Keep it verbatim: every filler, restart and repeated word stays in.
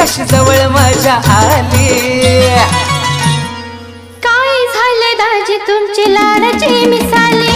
कशी जवळ माझ्या आली. काय झालं दाजी तुमची लाडाची मिसाल.